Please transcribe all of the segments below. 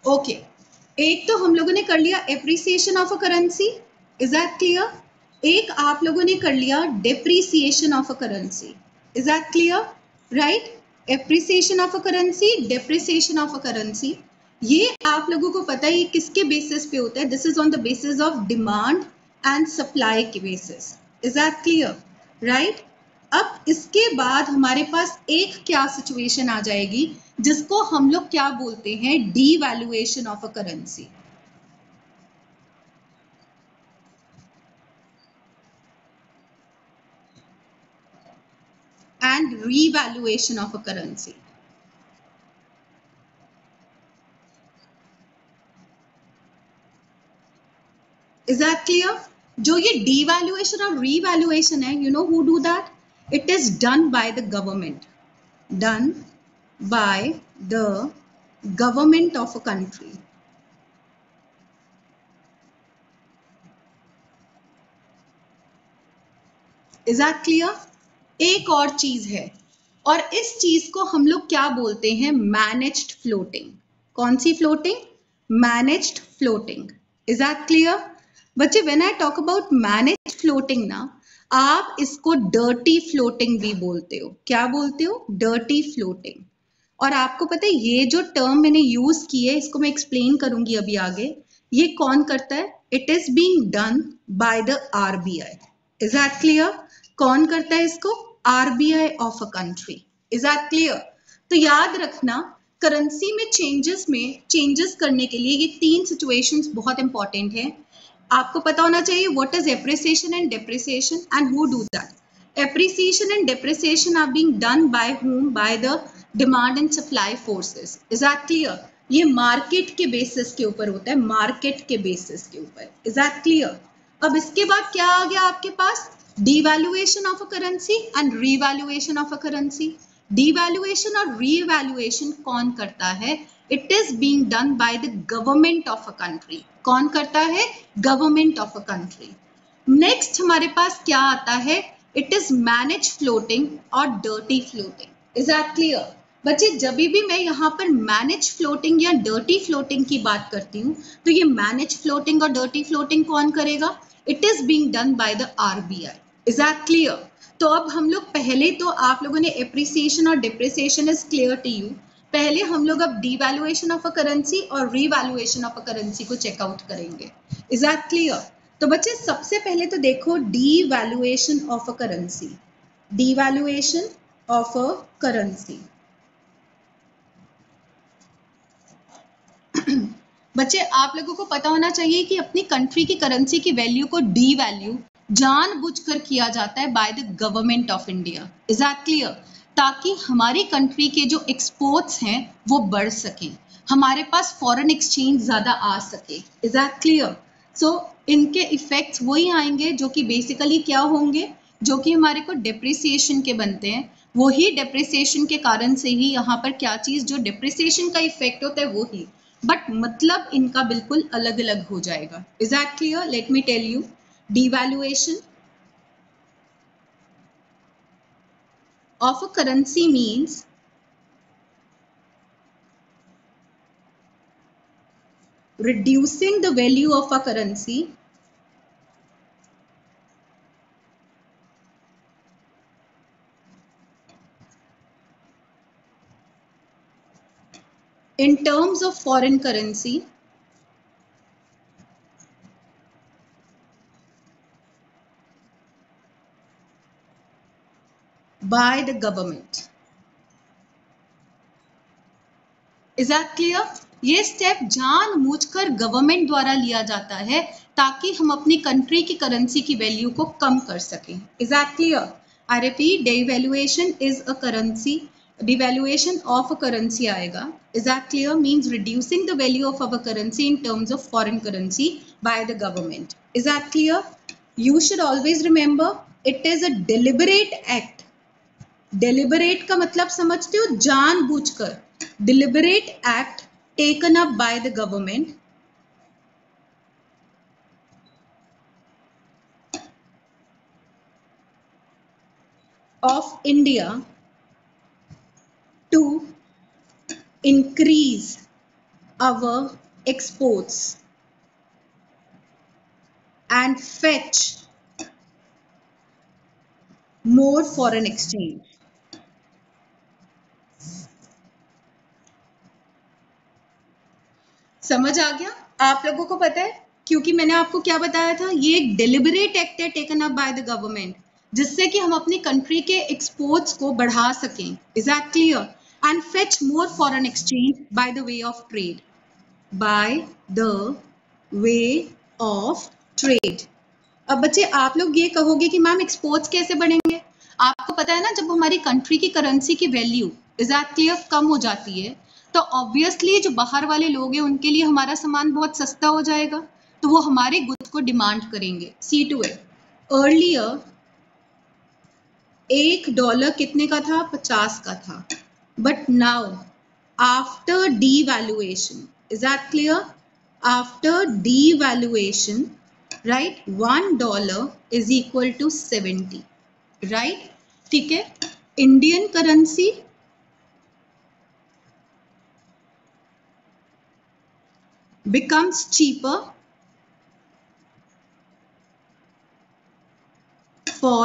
Okay, एक तो हम लोगों ने कर लिया appreciation of a currency, is that clear? एक आप लोगों ने कर लिया depreciation of a currency, is that clear? Right, appreciation of a currency, depreciation of a currency, ये आप लोगों को पता है किसके बेसिस पे होता है? This is on the basis of demand and supply के basis, is that clear? Right, अब इसके बाद हमारे पास एक क्या सिचुएशन आ जाएगी जिसको हम लोग क्या बोलते हैं? Devaluation of a currency. And revaluation of a currency. Is that clear? जो ये डीवैल्यूएशन और रीवैल्यूएशन है, you know who do that? It is done by the government, done by the government of a country. Is that clear? एक और चीज है, और इस चीज को हम लोग क्या बोलते हैं? Managed floating. कौन सी floating? Managed floating. Is that clear? बच्चे, when I talk about managed floating ना, आप इसको डर्टी फ्लोटिंग भी बोलते हो। क्या बोलते हो? Dirty floating. और आपको पता है ये जो टर्म मैंने यूज की है, इसको मैं एक्सप्लेन करूंगी अभी आगे, ये कौन करता है? It is being done by the RBI. Is that clear? कौन करता है इसको? RBI of a country. Is that clear? तो याद रखना, करेंसी में चेंजेस करने के लिए ये तीन सिचुएशंस बहुत इंपॉर्टेंट है। आपको पता होना चाहिए what is appreciation and depreciation and who do that. Appreciation and depreciation are being done by whom? By the demand and supply forces. Is that clear? ये मार्केट के बेसिस के ऊपर होता है, मार्केट के बेसिस के ऊपर। Is that clear? अब इसके बाद क्या आ गया आपके पास? Devaluation of a currency and revaluation of a currency. Devaluation और रीवैल्यूएशन कौन करता है? It is being done by the government of a country. कौन करता है? Government of a country. Next हमारे पास क्या आता है? इट इज मैनेज फ्लोटिंग और dirty floating. Is that clear? बच्चे, जब भी मैं यहाँ पर मैनेज फ्लोटिंग या डर्टी फ्लोटिंग की बात करती हूँ, तो ये मैनेज फ्लोटिंग और डर्टी फ्लोटिंग कौन करेगा? It is being done by the RBI. Is that clear? तो अब हम लोग पहले तो आप लोगों ने एप्रिसिएशन और depreciation is clear to you. पहले हम लोग अब डिवैल्यूएशन ऑफ अ करेंसी और रीवैल्यूएशन ऑफ अ करेंसी को चेकआउट करेंगे। Is that clear? तो बच्चे, सबसे पहले तो देखो devaluation of a currency. Devaluation of a currency. बच्चे, आप लोगों को पता होना चाहिए कि अपनी कंट्री की करेंसी की वैल्यू को डीवैल्यू जानबूझकर किया जाता है by the government of India. Is that clear? ताकि हमारी कंट्री के जो एक्सपोर्ट्स हैं वो बढ़ सकें, हमारे पास फॉरेन एक्सचेंज ज्यादा आ सके। Is that clear? सो इनके इफेक्ट्स वही आएंगे जो कि बेसिकली क्या होंगे? जो कि हमारे को डेप्रिसिएशन के बनते हैं। वही डेप्रिसिएशन के कारण से ही यहाँ पर क्या चीज, जो डेप्रिसिएशन का इफेक्ट होता है वही, बट मतलब इनका बिल्कुल अलग अलग हो जाएगा। Is that clear? Let me tell you, devaluation of a currency means reducing the value of a currency in terms of foreign currency by the government. Is that clear? ये स्टेप जानबूझकर government द्वारा लिया जाता है ताकि हम अपनी country की करेंसी की वैल्यू को कम कर सकें। Is that clear? I repeat, devaluation is a currency, devaluation of a currency आएगा। Is that clear? Means reducing the value of our currency in terms of foreign currency by the government. Is that clear? You should always remember, it is a deliberate act. Deliberate का मतलब समझते हो? जानबूझकर। Deliberate act taken up by the government of India to increase our exports and fetch more foreign exchange. समझ आ गया आप लोगों को? पता है क्योंकि मैंने आपको क्या बताया था, ये एक डेलिबरेट एक्ट है taken up by the government, जिससे कि हम अपनी कंट्री के एक्सपोर्ट्स को बढ़ा सकें. Is that clear? And fetch more foreign exchange by the way of trade. By the way of trade. अब बच्चे आप लोग ये कहोगे कि मैम एक्सपोर्ट्स कैसे बढ़ेंगे? आपको पता है ना, जब हमारी कंट्री की करेंसी की वैल्यू इज दैट क्लियर कम हो जाती है, तो ऑब्वियसली जो बाहर वाले लोग हैं उनके लिए हमारा सामान बहुत सस्ता हो जाएगा, तो वो हमारे गुड्स को डिमांड करेंगे. सी टू इट. अर्लियर $1 कितने का था? 50 का था. But now after devaluation, is that clear? After devaluation, right, $1 is equal to 70, right? ठीक है. Indian currency becomes cheaper for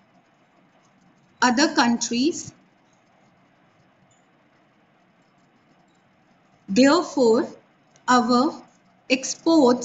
other countries. Therefore, our exports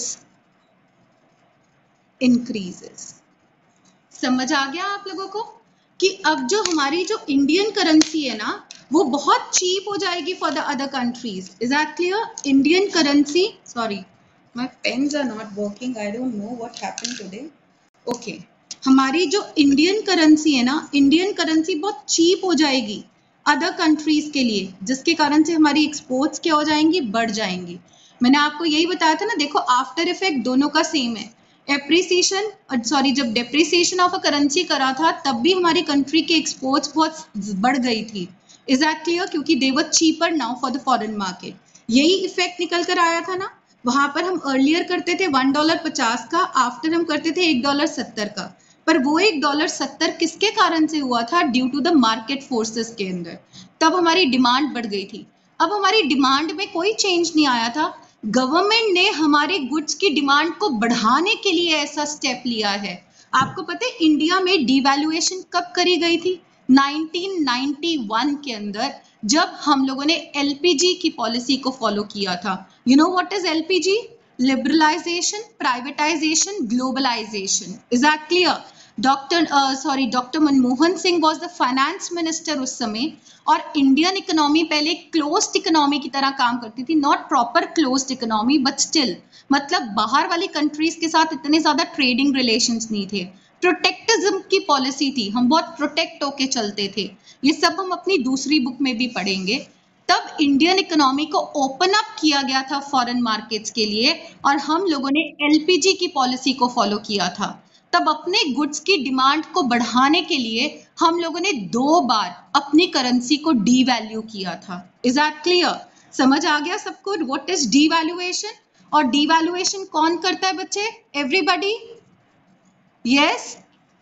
increases. समझ आ गया आप लोगों को कि अब जो हमारी जो इंडियन करेंसी है ना, वो बहुत चीप हो जाएगी for the other countries. Is that clear? Indian currency, sorry my pens are not working, I don't know what happened today. Okay, हमारी जो इंडियन करेंसी है ना, इंडियन करेंसी बहुत चीप हो जाएगी अदर कंट्रीज के लिए, जिसके कारण से हमारी एक्सपोर्ट्स क्या हो जाएंगी? बढ़ जाएंगी. मैंने आपको यही बताया था ना, देखो आफ्टर इफेक्ट दोनों का सेम है. एप्रिसिएशन, सॉरी, जब डेप्रिसिएशन ऑफ अ करेंसी करा था तब भी हमारी कंट्री के एक्सपोर्ट्स बहुत बढ़ गई थी. Is that clear? क्योंकि they were cheaper now for the foreign market. यही इफेक्ट निकल कर आया था ना. वहां पर हम अर्लियर करते थे $1.50 का, आफ्टर हम करते थे $1.70 का. पर वो $1.70 किसके कारण से हुआ था? Due to the market forces के अंदर. तब हमारी डिमांड बढ़ गई थी. अब हमारी डिमांड में कोई चेंज नहीं आया था. गवर्नमेंट ने हमारे गुड्स की डिमांड को बढ़ाने के लिए ऐसा स्टेप लिया है. आपको पता है इंडिया में डिवैल्यूएशन कब करी गई थी? 1991 के अंदर, जब हम लोगों ने एलपीजी की पॉलिसी को फॉलो किया था. You know what is LPG? Liberalisation, privatisation, globalisation. Is that clear? Doctor Manmohan Singh was the finance minister उस समय, और इंडियन इकोनॉमी पहले क्लोज्ड इकोनॉमी की तरह काम करती थी. Not proper closed economy but still, मतलब बाहर वाली कंट्रीज के साथ इतने ज्यादा ट्रेडिंग रिलेशंस नहीं थे. प्रोटेक्टिज्म की पॉलिसी थी, हम बहुत प्रोटेक्ट होके चलते थे. ये सब हम अपनी दूसरी बुक में भी पढ़ेंगे. तब इंडियन इकोनॉमी को ओपन अप किया गया था फॉरेन मार्केट्स के लिए, और हम लोगों ने एलपीजी की पॉलिसी को फॉलो किया था. तब अपने गुड्स की डिमांड को बढ़ाने के लिए हम लोगों ने 2 बार अपनी करेंसी को डीवैल्यू किया था. Is that clear? समझ आ गया सबको व्हाट इज डीवैल्यूएशन? और डीवैल्यूएशन कौन करता है बच्चे? एवरीबॉडी? यस?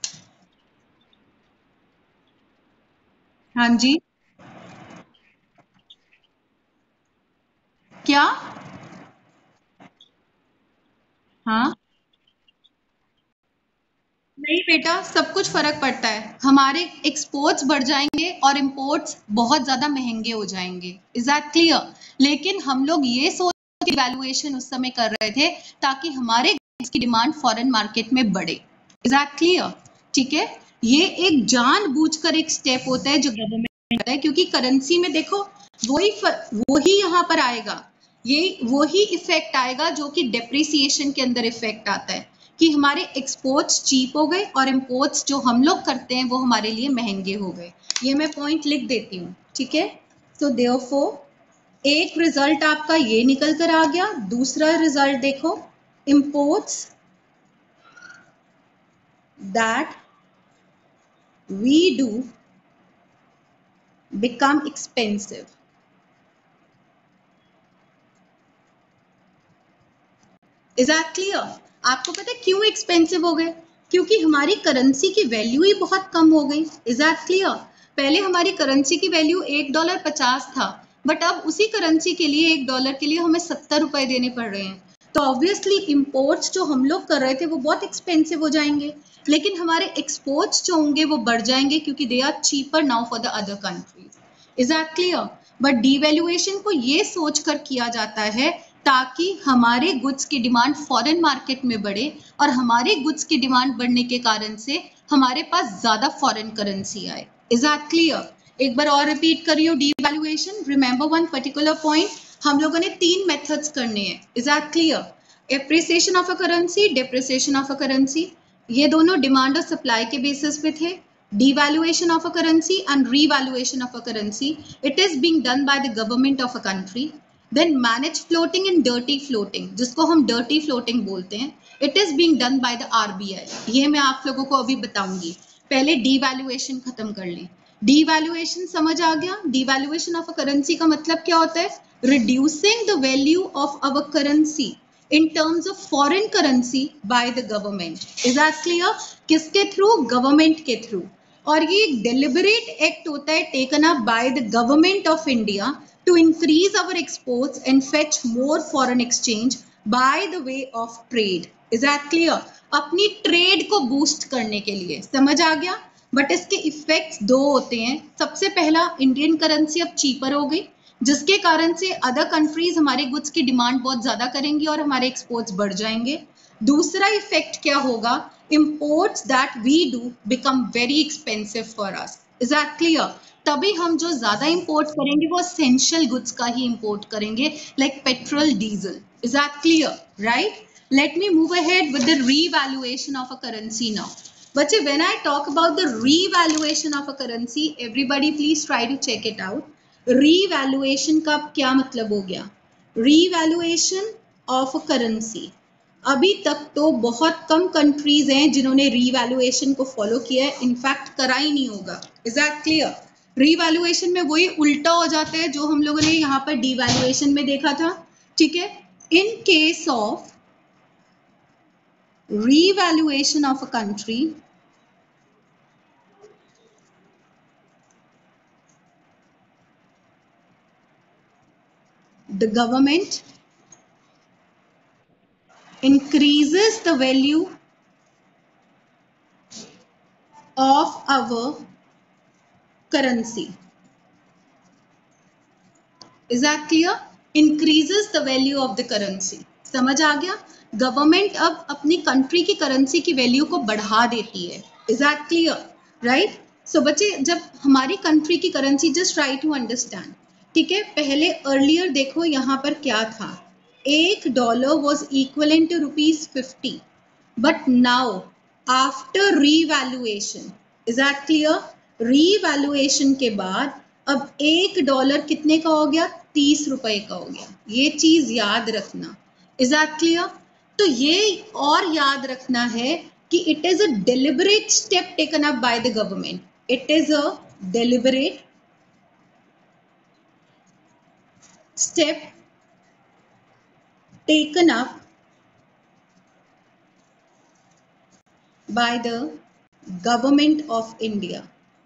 हाँ जी. क्या? हाँ, नहीं बेटा, सब कुछ फर्क पड़ता है. हमारे एक्सपोर्ट्स बढ़ जाएंगे और इंपोर्ट्स बहुत ज्यादा महंगे हो जाएंगे. Is that clear? लेकिन हम लोग ये सोच के वैल्यूएशन उस समय कर रहे थे ताकि हमारे गुड्स की डिमांड फॉरेन मार्केट में बढ़े. Is that clear? ठीक है. ये एक जानबूझकर एक स्टेप होता है जो गवर्नमेंट करता है, क्योंकि करेंसी में देखो वही यहाँ पर आएगा, ये वही इफेक्ट आएगा जो कि डेप्रिसिएशन के अंदर इफेक्ट आता है, कि हमारे एक्सपोर्ट्स चीप हो गए और इंपोर्ट्स जो हम लोग करते हैं वो हमारे लिए महंगे हो गए. ये मैं पॉइंट लिख देती हूँ. ठीक है. सो देयरफॉर एक रिजल्ट आपका ये निकल कर आ गया. दूसरा रिजल्ट देखो, imports that we do become expensive. Is that clear? आपको पता है क्यों एक्सपेंसिव हो गए? क्योंकि हमारी करेंसी की वैल्यू ही बहुत कम हो गई. Is that clear? पहले हमारी करेंसी की वैल्यू $1.50 था, बट अब उसी करेंसी के लिए $1 के लिए हमें 70 रुपए देने पड़ रहे हैं। तो ऑब्वियसली इम्पोर्ट्स जो हम लोग कर रहे थे वो बहुत एक्सपेंसिव हो जाएंगे, लेकिन हमारे एक्सपोर्ट्स जो होंगे वो बढ़ जाएंगे क्योंकि they are cheaper now for the other countries. Is that clear? But devaluation को ये सोचकर किया जाता है ताकि हमारे गुड्स की डिमांड फॉरेन मार्केट में बढ़े और हमारे गुड्स की डिमांड बढ़ने के कारण से हमारे पास ज्यादा फॉरेन करेंसी आए। Is that clear? एक बार और रिपीट करियो devaluation. Remember one particular point, हम लोगों ने 3 मेथड्स करने हैं। Is that clear? Appreciation of a currency, depreciation of a currency, ये दोनों डिमांड और सप्लाई के बेसिस पे थे। Devaluation of a currency and revaluation of a currency, it is being done by the government of a country. Then managed floating and dirty floating, जिसको हम dirty floating बोलते हैं, it is being done by the RBI. ये मैं आप लोगों को अभी बताऊंगी। पहले devaluation खत्म कर लें। Devaluation समझ आ गया? Devaluation of a currency का मतलब क्या होता है? Reducing the value of our currency in terms of foreign currency by the government. Is that clear? किसके थ्रू? गवर्नमेंट के थ्रू। और ये एक डेलिबरेट एक्ट होता है taken up by the government of India to increase our exports and fetch more foreign exchange by the way of trade. Is that clear? अपनी trade को boost करने के लिए। समझ आ गया? बट इसके इफेक्ट्स दो होते हैं। सबसे पहला, इंडियन करेंसी अब चीपर हो गई, जिसके कारण से अदर कंट्रीज हमारे गुड्स की डिमांड बहुत ज्यादा करेंगी और हमारे एक्सपोर्ट्स बढ़ जाएंगे। दूसरा इफेक्ट क्या होगा? imports that we do become very expensive for us. Is that clear? तभी हम जो ज्यादा इंपोर्ट करेंगे वो essential goods का ही इंपोर्ट करेंगे, like petrol, diesel. Is that clear? Right? Let me move ahead with the revaluation of a currency now. बच्चे, when I talk about the revaluation of a currency, everybody please try to check it out. Revaluation का क्या मतलब हो गया? Revaluation of a currency. अभी तक तो बहुत कम कंट्रीज हैं जिन्होंने रीवैल्यूएशन को फॉलो किया है, इनफैक्ट करा ही नहीं होगा। Is that clear? रीवैल्यूएशन में वही उल्टा हो जाता है जो हम लोगों ने यहाँ पर डिवैल्यूएशन में देखा था। ठीक है? In case of revaluation of a country, the government increases the value of our currency. Is that clear? Increases the value of the currency. समझ आ गया? गवर्नमेंट अब अपनी कंट्री की करेंसी की वैल्यू को बढ़ा देती है। Is that clear? Right? So बच्चे, जब हमारी कंट्री की currency, just try to understand, ठीक है? पहले अर्लियर देखो यहाँ पर क्या था, $1 was equivalent to ₹50, but now after revaluation, is that clear? revaluation के बाद अब $1 कितने का हो गया? 30 रुपए का हो गया। ये चीज याद रखना। Is that clear? तो ये और याद रखना है कि it is a deliberate step taken up by the government. It is a deliberate step taken up by the government of India.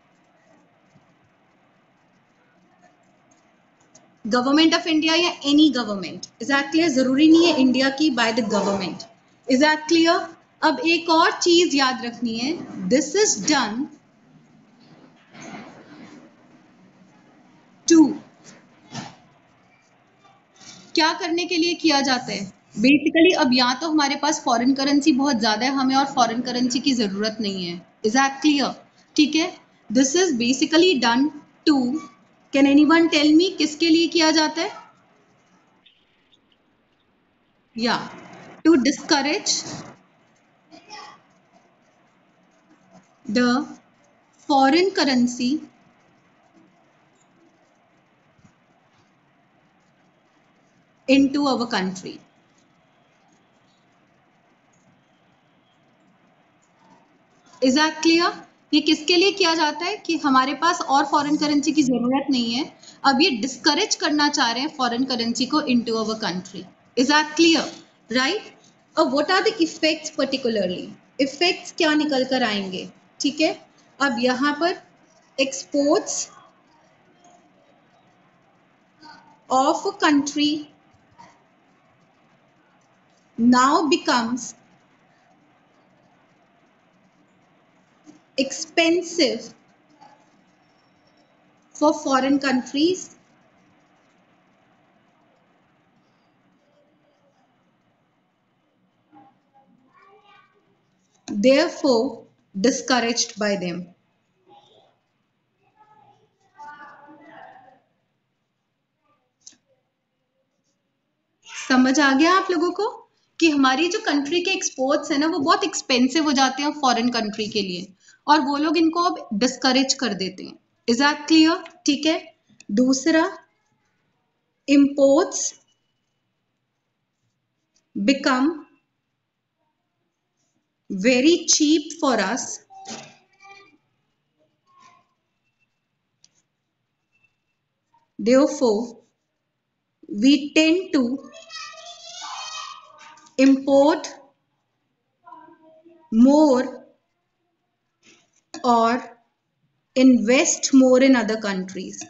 Government of India या any government. Is that clear? जरूरी नहीं है इंडिया की, by the government. Is that clear? अब एक और चीज याद रखनी है, दिस इज डन टू, क्या करने के लिए किया जाता है? बेसिकली अब या तो हमारे पास फॉरेन करेंसी बहुत ज्यादा है, हमें और फॉरेन करेंसी की जरूरत नहीं है। Is that clear? ठीक है? This is basically done to, can anyone tell me किसके लिए किया जाता है? या to discourage the foreign currency into our country. Is that clear? ये किसके लिए किया जाता है कि हमारे पास और फॉरेन करेंसी की जरूरत नहीं है, अब ये डिस्करेज करना चाह रहे हैं फॉरेन करेंसी को into our country. Is that clear? Right? अब what are the effects particularly? Effects क्या निकल कर आएंगे? ठीक है? अब यहाँ पर exports of a country now becomes expensive for foreign countries, therefore discouraged by them. समझ आ गया आप लोगों को कि हमारी जो कंट्री के एक्सपोर्ट्स है ना वो बहुत एक्सपेंसिव हो जाते हैं फॉरेन कंट्री के लिए और वो लोग इनको अब डिस्करेज कर देते हैं. Is that clear? ठीक है. दूसरा, imports become very cheap for us therefore we tend to import more or invest more in other countries.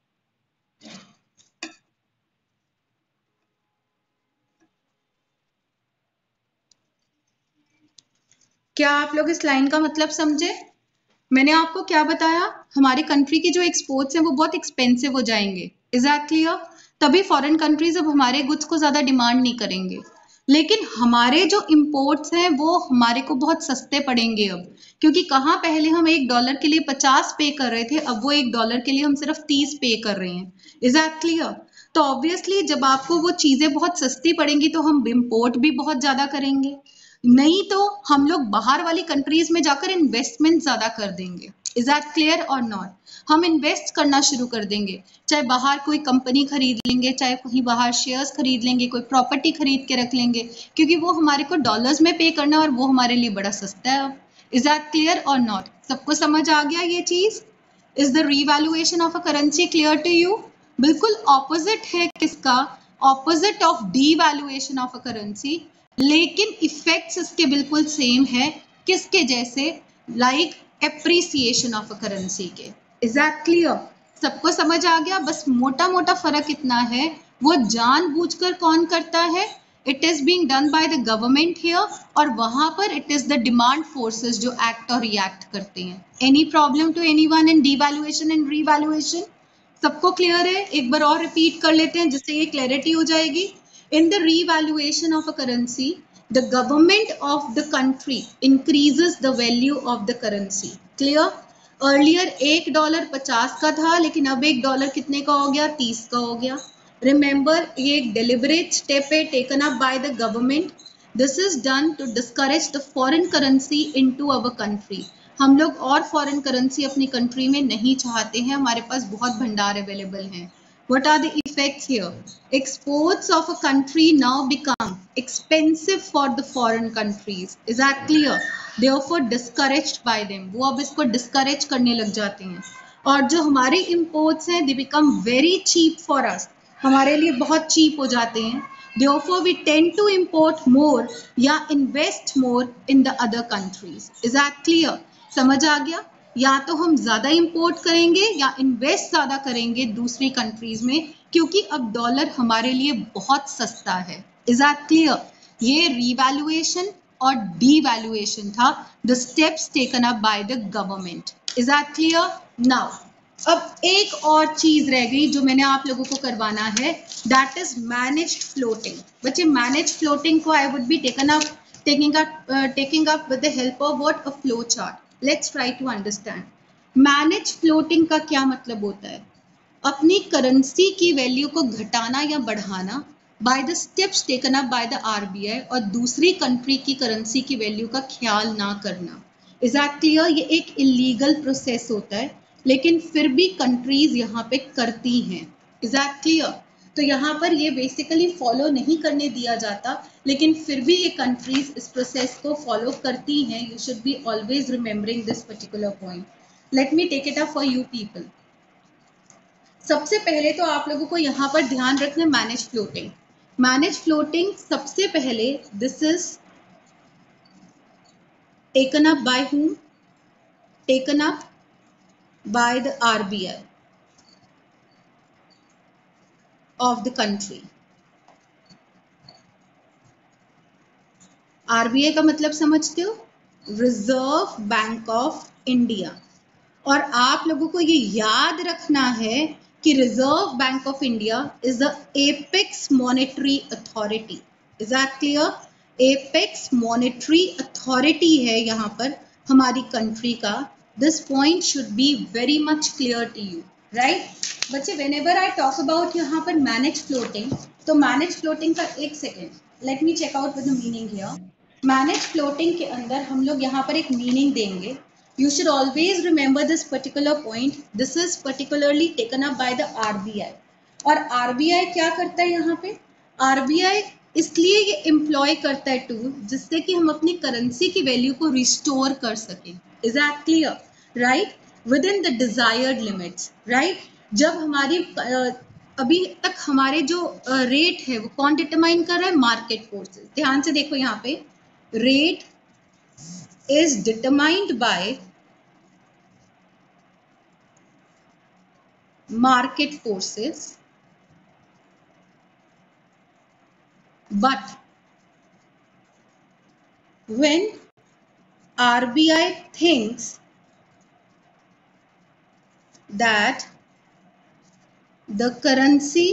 क्या आप लोग इस लाइन का मतलब समझे? मैंने आपको क्या बताया, हमारी कंट्री के जो एक्सपोर्ट्स हैं वो बहुत एक्सपेंसिव हो जाएंगे. Is that clear? तभी फॉरेन कंट्रीज अब हमारे गुड्स को ज्यादा डिमांड नहीं करेंगे, लेकिन हमारे जो इंपोर्ट्स हैं वो हमारे को बहुत सस्ते पड़ेंगे अब, क्योंकि कहाँ पहले हम $1 के लिए 50 पे कर रहे थे, अब वो $1 के लिए हम सिर्फ 30 पे कर रहे हैं. Is that clear? तो ऑब्वियसली जब आपको वो चीजें बहुत सस्ती पड़ेंगी तो हम इम्पोर्ट भी बहुत ज्यादा करेंगे, नहीं तो हम लोग बाहर वाली कंट्रीज में जाकर इन्वेस्टमेंट ज्यादा कर देंगे. इज दैट क्लियर और नॉट? हम इन्वेस्ट करना शुरू कर देंगे, चाहे बाहर कोई कंपनी खरीद लेंगे, चाहे कहीं बाहर शेयर्स खरीद लेंगे, कोई प्रॉपर्टी खरीद के रख लेंगे, क्योंकि वो हमारे को डॉलर्स में पे करना और वो हमारे लिए बड़ा सस्ता है. इज दैट क्लियर और नॉट? सबको समझ आ गया ये चीज? Is the revaluation of a currency clear to you? बिल्कुल ऑपोजिट है किसका? Opposite of devaluation of a currency, लेकिन इफेक्ट्स इसके बिल्कुल सेम है. किसके जैसे? Like appreciation of a currency के. Is that clear? सबको समझ आ गया? बस मोटा मोटा फर्क इतना है, वो जानबूझकर कौन करता है? It is being done by the government here, और वहां पर it is the demand forces जो एक्ट और रिएक्ट करते हैं. Any problem to anyone in devaluation and revaluation? सबको क्लियर है? एक बार और रिपीट कर लेते हैं जिससे ये क्लैरिटी हो जाएगी. In the revaluation of a currency, the government of the country increases the value of the currency. Clear? Earlier $1 50 का था, लेकिन अब $1 कितने का हो गया? 30 का हो गया. Remember, ये एक deliberate step है taken up by the government. This is done to discourage the foreign currency into our country. हम लोग और फॉरेन करेंसी अपनी कंट्री में नहीं चाहते हैं, हमारे पास बहुत भंडार अवेलेबल हैं. What are the effects here? Exports of a country now become expensive for the foreign countries. Is that clear? Therefore discouraged by them. वो अब इसको discourage करने लग जाते हैं. और जो हमारे imports हैं, they become very cheap for us. हमारे लिए बहुत cheap हो जाते हैं. Therefore we tend to import more या invest more in the other countries. Is that clear? समझ आ गया? या तो हम ज्यादा इंपोर्ट करेंगे या इन्वेस्ट ज्यादा करेंगे दूसरी कंट्रीज में, क्योंकि अब डॉलर हमारे लिए बहुत सस्ता है. Is that clear? ये रीवैल्यूएशन और डीवैल्यूएशन था, the steps taken up by the government. Is that clear? Now अब एक और चीज रह गई जो मैंने आप लोगों को करवाना है, दैट इज मैनेज्ड फ्लोटिंग. बच्चे मैनेज्ड फ्लोटिंग को I would be taking up with the help of what? A flow chart. Let's try to understand. Manage floating का क्या मतलब होता है? अपनी करेंसी की वैल्यू को घटाना या बढ़ाना by the steps taken up by the RBI, और दूसरी कंट्री की करेंसी की वैल्यू का ख्याल ना करना. Is that clear? ये एक इलीगल प्रोसेस होता है, लेकिन फिर भी कंट्रीज यहाँ पे करती हैं. Is that clear? तो यहाँ पर ये बेसिकली फॉलो नहीं करने दिया जाता, लेकिन फिर भी ये कंट्रीज इस प्रोसेस को फॉलो करती हैं. You should be always remembering this particular point. Let me take it up for you people. सबसे पहले तो आप लोगों को यहाँ पर ध्यान रखना मैनेज फ्लोटिंग. मैनेज फ्लोटिंग सबसे पहले this is taken up by whom? Taken up by the RBI. of the country. RBI का मतलब समझते हो? Reserve bank of India. और आप लोगों को ये याद रखना है कि reserve bank of India is the apex monetary authority. Is that clear? Apex monetary authority है यहाँ पर हमारी कंट्री का। This point should be very much clear to you, right? बच्चे, व्हेनेवर आई टॉक अबाउट यहाँ पर मैनेज फ्लोटिंग, तो manage floating का एक second, let me check out with the meaning here. Manage floating के अंदर हम लोग यहाँ पर एक मीनिंग देंगे। You should always remember this particular point. This is particularly taken up by the RBI. और RBI क्या करता है यहाँ पे? RBI इसलिए ये एम्प्लॉय करता है टूल जिससे कि हम अपनी करेंसी की वैल्यू को रिस्टोर कर सकें। Is that clear? Right? Within the desired limits, right? जब हमारी अभी तक हमारे जो रेट है वो कौन डिटरमाइन कर रहा है? Market forces. ध्यान से देखो यहाँ पे, rate is determined by market forces, but when RBI thinks that the currency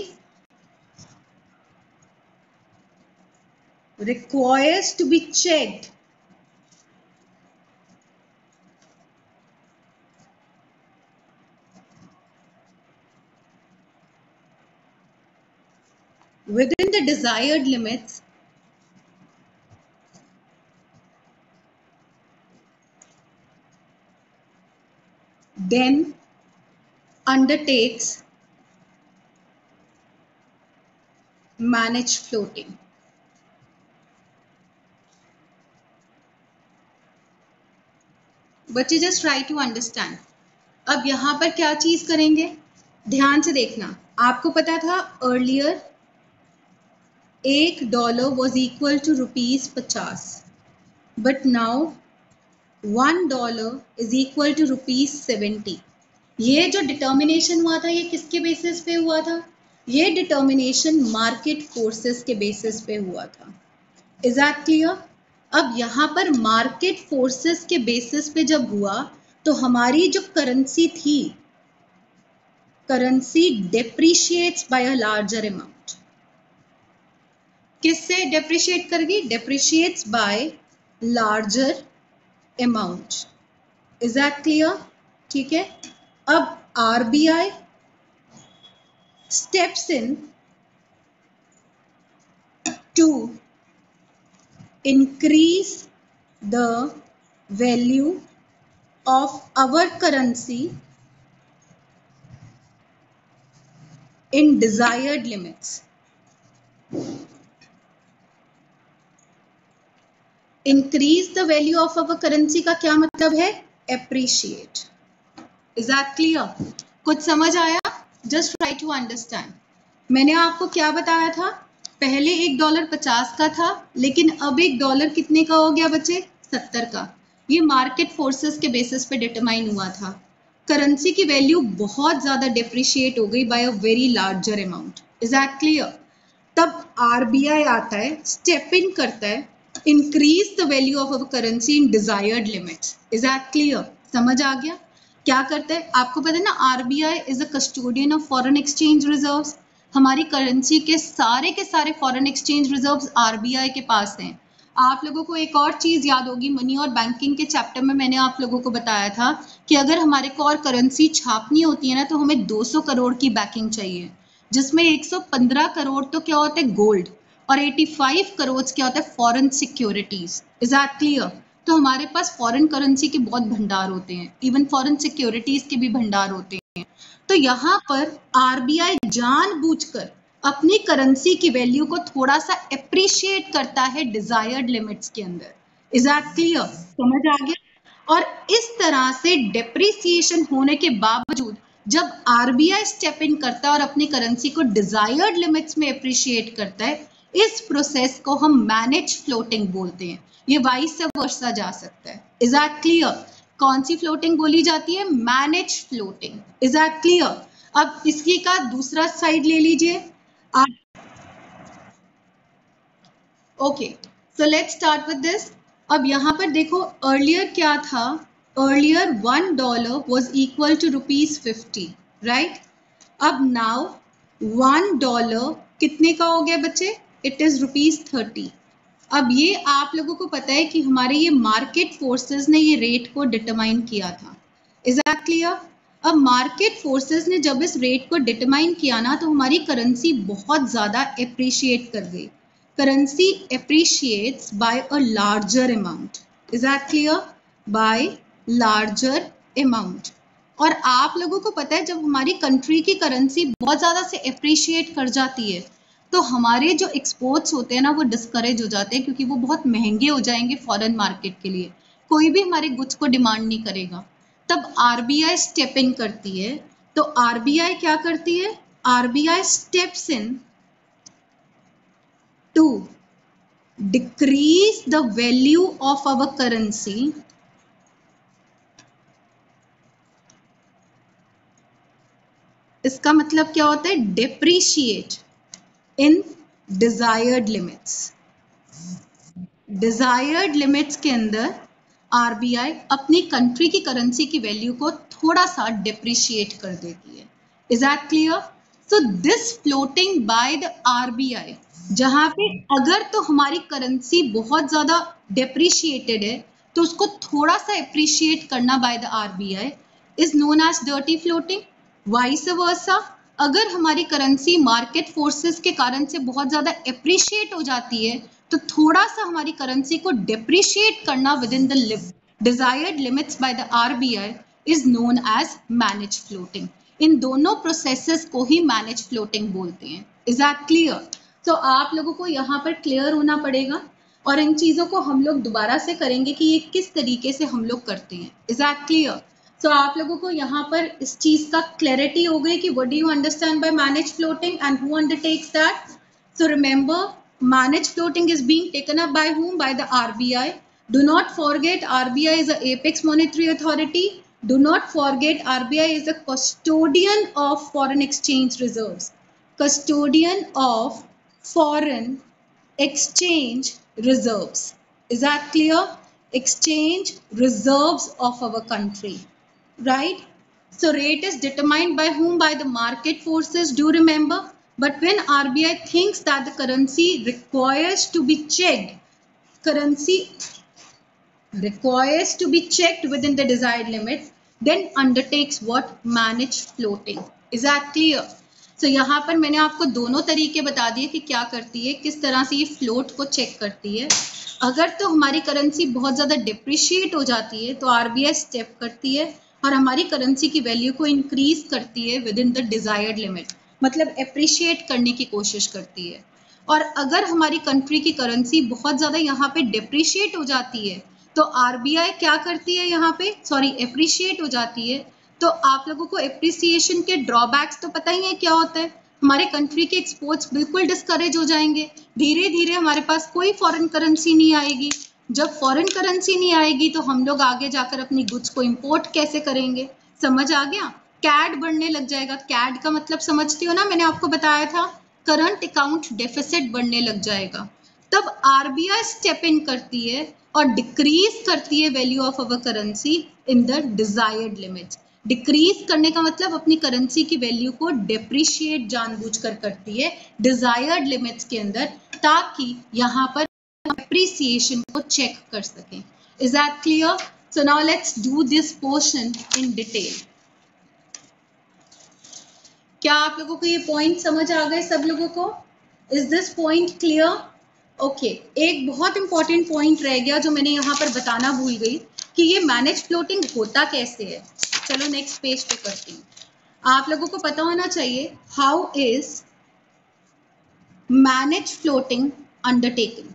requires to be checked within the desired limits, then undertakes manage floating. बच्चे जस्ट ट्राई टू अंडरस्टैंड। अब यहाँ पर क्या चीज करेंगे, ध्यान से देखना। आपको पता था earlier $1 was equal to ₹50, but now $1 is equal to ₹70। ये जो डिटर्मिनेशन हुआ था ये किसके बेसिस पे हुआ था? ये डिटर्मिनेशन मार्केट फोर्सेस के बेसिस पे हुआ था। Is that clear? अब यहाँ पर मार्केट फोर्सेस के बेसिस पे जब हुआ तो हमारी जो करेंसी थी, currency depreciates by a larger amount. किससे डेप्रिशिएट करेगी? Depreciates by larger amount. Is that clear? ठीक है। अब RBI steps in to increase the value of our currency in desired limits. Increase the value of our currency का क्या मतलब है? Appreciate. Is that clear? कुछ समझ आया? Just try to understand. मैंने आपको क्या बताया था? पहले $1 50 का था, लेकिन अब $1 कितने का हो गया बच्चे? 70 का। ये मार्केट फोर्सेस के बेसिस पे डिटरमाइन हुआ था। करेंसी की वैल्यू बहुत ज्यादा डिप्रिशिएट हो गई by a very larger amount. Is that clear? तब RBI आता है, स्टेप इन करता है, increase the value of our currency in desired limits. Is that clear? समझ आ गया? क्या करता है आपको पता है ना? RBI is a custodian of foreign exchange reserves. हमारी करेंसी के सारे फॉरेन एक्सचेंज रिजर्व्स RBI के पास हैं। आप लोगों को एक और चीज याद होगी, मनी और बैंकिंग के चैप्टर में मैंने आप लोगों को बताया था कि अगर हमारे को और करेंसी छापनी होती है ना तो हमें 200 करोड़ की बैकिंग चाहिए, जिसमें 115 करोड़ तो क्या होता है? गोल्ड, और 85 करोड़ क्या होता है? Foreign securities. Is that clear? तो हमारे पास फॉरेन करेंसी के बहुत भंडार होते हैं, इवन फॉरेन सिक्योरिटीज के भी भंडार होते हैं। तो यहाँ पर RBI जानबूझकर अपनी करेंसी की वैल्यू को थोड़ा सा एप्रिशिएट करता है डिजायर्ड लिमिट्स के अंदर। Is that clear? समझ आ गया? और इस तरह से डेप्रिसिएशन होने के बावजूद जब RBI स्टेप इन करता है और अपनी करेंसी को डिजायर्ड लिमिट्स में एप्रिशिएट करता है, इस प्रोसेस को हम मैनेज फ्लोटिंग बोलते हैं। ये वाइस वर्सा जा सकता है। Is that clear? कौन सी फ्लोटिंग बोली जाती है? Manage floating. Is that clear? अब इसकी का दूसरा साइड ले लीजिए। Okay, so let's start with this. अब यहाँ पर देखो अर्लियर क्या था, earlier $1 was equal to ₹50, right. अब नाउ $1 कितने का हो गया बच्चे, इट इज ₹30। अब ये आप लोगों को पता है कि हमारे ये मार्केट फोर्सेस ने ये रेट को डिटरमाइन किया था, इज दैट क्लियर। अब मार्केट फोर्सेस ने जब इस रेट को डिटरमाइन किया ना तो हमारी करेंसी बहुत ज़्यादा एप्रिशिएट कर गई। Currency appreciates by a larger amount, is that clear, by larger amount. और आप लोगों को पता है जब हमारी कंट्री की करेंसी बहुत ज़्यादा से एप्रिशिएट कर जाती है तो हमारे जो एक्सपोर्ट्स होते हैं ना वो डिस्करेज हो जाते हैं, क्योंकि वो बहुत महंगे हो जाएंगे फॉरेन मार्केट के लिए, कोई भी हमारे गुड्स को डिमांड नहीं करेगा। तब आरबीआई स्टेप इन करती है। तो आरबीआई क्या करती है, RBI steps in to decrease the value of our currency इसका मतलब क्या होता है, depreciate in desired limits. Desired limits के अंदर आरबीआई अपनी कंट्री की करेंसी की वैल्यू को थोड़ा सा डिप्रिशिएट कर देती है, is that clear. So this floating by the RBI, जहां पे अगर तो हमारी करेंसी बहुत ज्यादा डिप्रिशिएटेड है तो उसको थोड़ा सा एप्रिशिएट करना by the RBI is known as dirty floating. Vice versa, अगर हमारी करेंसी मार्केट फोर्सेस के कारण से बहुत ज्यादा एप्रिशिएट हो जाती है तो थोड़ा सा हमारी करेंसी को डेप्रिशिएट करना within the desired limits by the RBI is known as manage floating. इन दोनों प्रोसेसेस को ही मैनेज फ्लोटिंग बोलते हैं, इज दैट क्लियर। तो आप लोगों को यहाँ पर क्लियर होना पड़ेगा और इन चीजों को हम लोग दोबारा से करेंगे कि ये किस तरीके से हम लोग करते हैं, इज दैट क्लियर। तो आप लोगों को यहाँ पर इस चीज का क्लैरिटी हो गई कि what do you understand by manage floating and who undertakes that. So remember, managed floating is being taken up by whom? By the RBI. Do not forget RBI is the apex monetary authority. Do not forget RBI is the custodian of foreign exchange reserves. Custodian of foreign exchange reserves. Is that clear? Exchange reserves of our country, right? So rate is determined by whom? By the market forces, do remember. But when RBI thinks that the currency requires to be checked, currency requires to be checked within the desired limits, then undertakes what? Managed floating. Is that clear? So यहाँ पर मैंने आपको दोनों तरीके बता दिए कि क्या करती है, किस तरह से ये फ्लोट को चेक करती है। अगर तो हमारी करेंसी बहुत ज़्यादा डिप्रिशिएट हो जाती है तो आरबीआई स्टेप करती है और हमारी करेंसी की वैल्यू को इंक्रीज करती है within the desired limit, मतलब एप्रिशिएट करने की कोशिश करती है। और अगर हमारी कंट्री की करेंसी बहुत ज़्यादा यहाँ पे डिप्रिशिएट हो जाती है तो आरबीआई क्या करती है, यहाँ पे एप्रिशिएट हो जाती है तो आप लोगों को एप्रिसिएशन के ड्रॉबैक्स तो पता ही है क्या होता है। हमारे कंट्री के एक्सपोर्ट्स बिल्कुल डिस्करेज हो जाएंगे, धीरे धीरे हमारे पास कोई फॉरेन करेंसी नहीं आएगी। जब फॉरेन करेंसी नहीं आएगी तो हम लोग आगे जाकर अपनी गुड्स को इंपोर्ट कैसे करेंगे, समझ आ गया। कैड बढ़ने लग जाएगा, कैड का मतलब समझती हो ना, मैंने आपको बताया था, करंट अकाउंट डेफिसिट बढ़ने लग जाएगा। तब आरबीआई स्टेप इन करती है और डिक्रीज करती है value of our currency in the desired limits. Decrease करने का मतलब अपनी करेंसी की वैल्यू को डेप्रिशिएट जानबूझकर करती है डिजायर्ड लिमिट्स के अंदर, ताकि यहाँ पर एप्रिसिएशन को चेक कर सकें। Is that clear? So now let's do this portion in detail. क्या आप लोगों को ये पॉइंट समझ आ गए सब लोगों को? Is this point clear? Okay, एक बहुत इंपॉर्टेंट पॉइंट रह गया जो मैंने यहाँ पर बताना भूल गई कि ये मैनेज फ्लोटिंग होता कैसे है। चलो नेक्स्ट पेज पे करती हूँ। आप लोगों को पता होना चाहिए how is manage floating undertaken.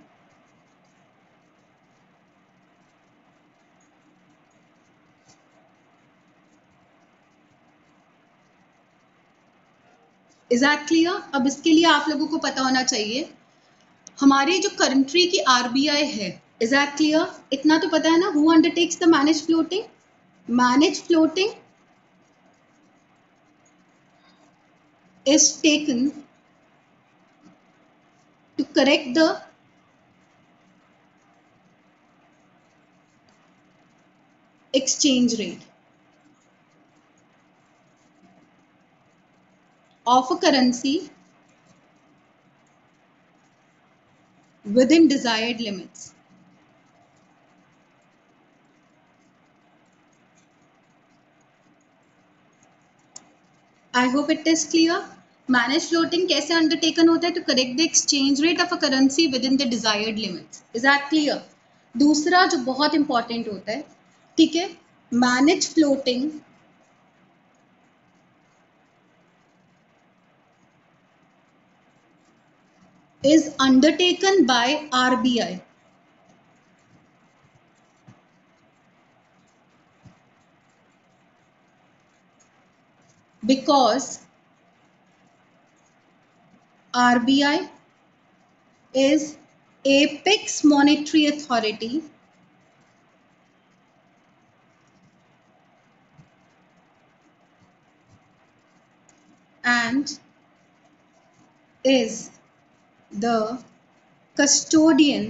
Is that clear? अब इसके लिए आप लोगों को पता होना चाहिए हमारी जो कंट्री की आरबीआई है, इज दैट क्लियर? इतना तो पता है ना, who undertakes the manage floating? Manage floating is taken correct the exchange rate of a currency within desired limits. I hope it is clear. Manage floating कैसे undertaken होता है? To correct the exchange rate of a currency within the desired limits. Is that clear? दूसरा जो बहुत important होता है, ठीक है, manage floating is undertaken by RBI. Because RBI is apex monetary authority and is the custodian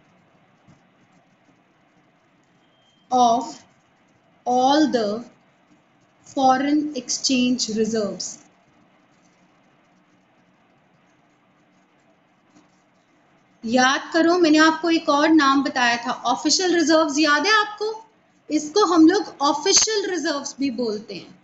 of all the foreign exchange reserves. याद करो, मैंने आपको एक और नाम बताया था, ऑफिशियल रिजर्व्स. याद है आपको? इसको हम लोग ऑफिशियल रिजर्व्स भी बोलते हैं.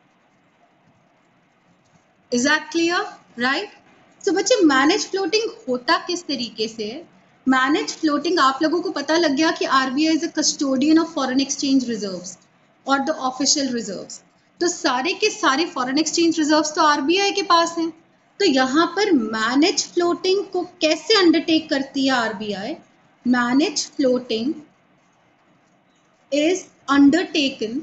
Is that clear? राइट. तो बच्चे, मैनेज फ्लोटिंग होता किस तरीके से है? मैनेज फ्लोटिंग, आप लोगों को पता लग गया कि RBI is a custodian of foreign exchange reserves और द ऑफिशियल रिजर्व्स. तो सारे के सारे फॉरेन एक्सचेंज रिजर्व्स तो आरबीआई के पास हैं. तो यहाँ पर मैनेज फ्लोटिंग को कैसे अंडरटेक करती है RBI? Manage floating is undertaken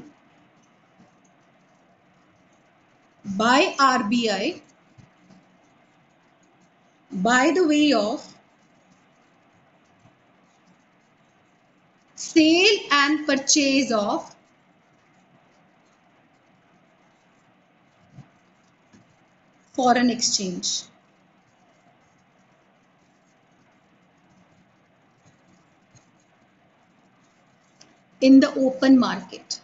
by RBI by the way of sale and purchase of foreign exchange. In the open market.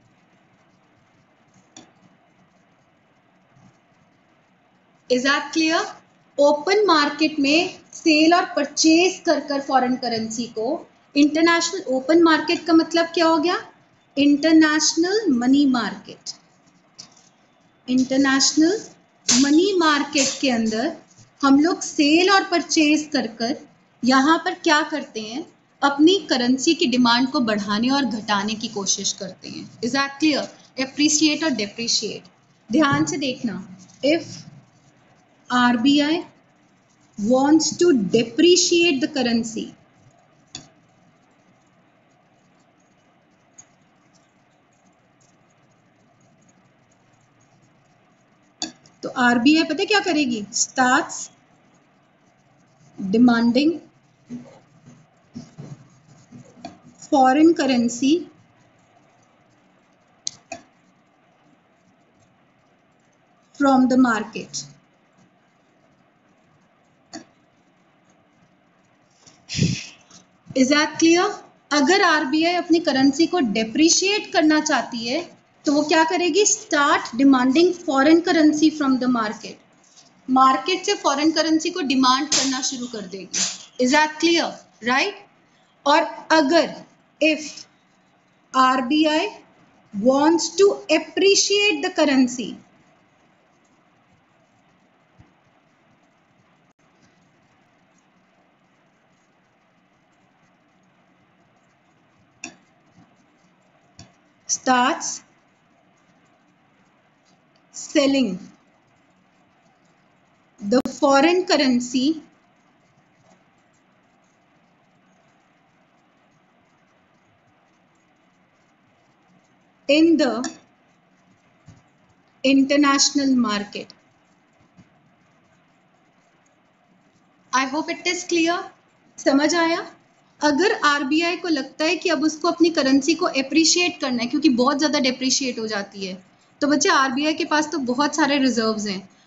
Is that clear? Open market में सेल और परचेज कर foreign currency को, international open market का मतलब क्या हो गया? International money market. International money market के अंदर हम लोग सेल और परचेज कर यहाँ पर क्या करते हैं? अपनी करेंसी की डिमांड को बढ़ाने और घटाने की कोशिश करते हैं. Is that clear? एप्रिशिएट और डेप्रिशिएट. ध्यान से देखना, if RBI wants to depreciate the currency, तो RBI पता है क्या करेगी? Starts demanding foreign currency from the market. Is that clear? अगर आरबीआई अपनी करेंसी को डेप्रिशिएट करना चाहती है तो वो क्या करेगी? Start demanding foreign currency from the market. Market से फॉरेन करेंसी को डिमांड करना शुरू कर देगी. Is that clear? राइट. और अगर if RBI wants to appreciate the currency, starts selling the foreign currency in the international market. I hope it is clear. समझ आया? अगर आरबीआई को लगता है कि अब उसको अपनी करेंसी को एप्रिशिएट करना है क्योंकि बहुत ज़्यादा डेप्रिशिएट हो जाती है, तो बच्चे आरबीआई के पास तो बहुत सारे रिजर्व्स हैं,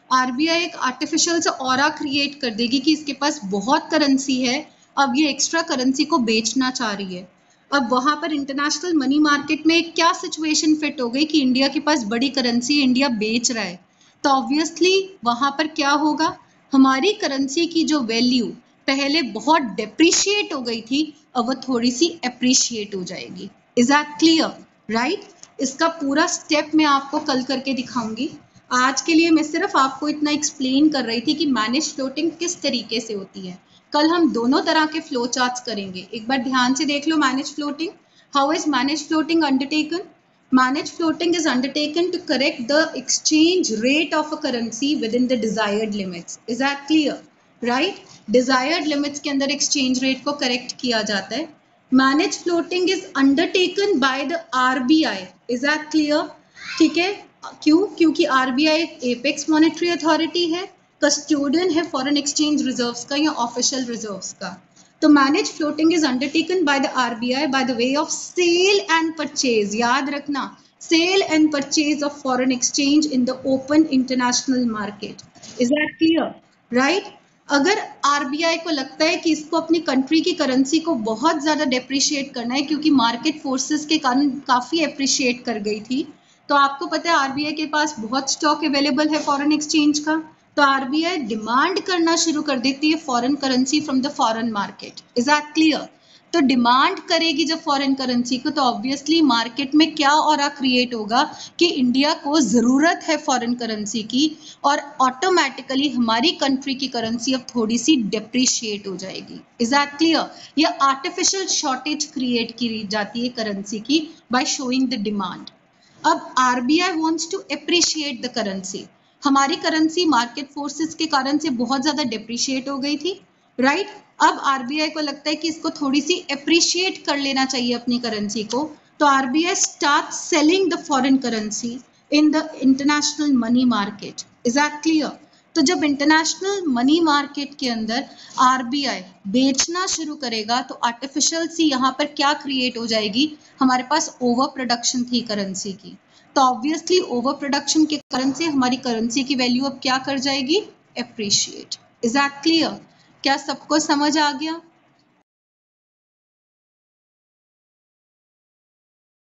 आरबीआई एक आर्टिफिशियल सा ऑरा क्रिएट कर देगी कि इसके पास बहुत करेंसी है, अब ये एक्स्ट्रा करेंसी को बेचना चाह रही है। अब वहां पर इंटरनेशनल मनी मार्केट में क्या सिचुएशन फिट हो गई कि इंडिया के पास बड़ी करेंसी, इंडिया बेच रहा है, तो ऑब्वियसली वहां पर क्या होगा, हमारी करेंसी की जो वैल्यू पहले बहुत डेप्रिशिएट हो गई थी, अब वो थोड़ी सी एप्रिशिएट हो जाएगी। Is that clear? राइट? इसका पूरा स्टेप मैं आपको कल करके दिखाऊंगी। आज के लिए मैं सिर्फ आपको इतना एक्सप्लेन कर रही थी कि मैनेज फ्लोटिंग किस तरीके से होती है। कल हम दोनों तरह के फ्लो चार्ट्स करेंगे। एक बार ध्यान से देख लो manage floating. How is manage floating undertaken? Managed floating is undertaken to correct the exchange rate of a currency within the desired limits. Is that clear? Right? Desired limits के अंदर exchange rate को correct किया जाता है. Managed floating is undertaken by the RBI. Is that clear? ठीक है? क्यों? क्योंकि RBI apex monetary authority है, कस्टोडियन है फॉरेन एक्सचेंज रिजर्व्स का या ऑफिशियल रिजर्व्स का। तो manage floating is undertaken by the RBI by the way of sale and purchase. याद रखना, sale and purchase of foreign exchange in the open international market. Is that clear? Right? अगर RBI को लगता है कि इसको अपनी कंट्री की करेंसी को बहुत ज्यादा डेप्रिशिएट करना है क्योंकि मार्केट फोर्सेस के कारण काफी एप्रिशिएट कर गई थी, तो आपको पता है आरबीआई के पास बहुत स्टॉक अवेलेबल है फॉरेन एक्सचेंज का, तो आरबीआई डिमांड करना शुरू कर देती है foreign currency from the foreign market. Is that clear? तो डिमांड करेगी जब फॉरेन करेंसी को, तो ऑब्वियसली मार्केट में क्या ऑरा क्रिएट होगा कि इंडिया को जरूरत है फॉरेन करेंसी की, और ऑटोमेटिकली हमारी कंट्री की करेंसी अब थोड़ी सी डेप्रिशिएट हो जाएगी। Is that clear? ये आर्टिफिशियल शॉर्टेज क्रिएट की जाती है करेंसी की बाय शोइंग द डिमांड। अब RBI wants to appreciate the currency. हमारी करेंसी मार्केट फोर्सेस के कारण से बहुत ज्यादा डेप्रिशिएट हो गई थी, राइट? अब आरबीआई को लगता है कि इसको थोड़ी सी एप्रिशिएट कर लेना चाहिए अपनी करेंसी को, तो RBI start selling the foreign currency in the international money market. Is that clear? तो जब इंटरनेशनल मनी मार्केट के अंदर आरबीआई बेचना शुरू करेगा, तो आर्टिफिशियल सी यहाँ पर क्या क्रिएट हो जाएगी, हमारे पास ओवर प्रोडक्शन थी करेंसी की, तो ऑब्वियसली ओवर प्रोडक्शन के कारण से हमारी करेंसी की वैल्यू अब क्या कर जाएगी, एप्रिशिएट। Is that clear? क्या सबको समझ आ गया?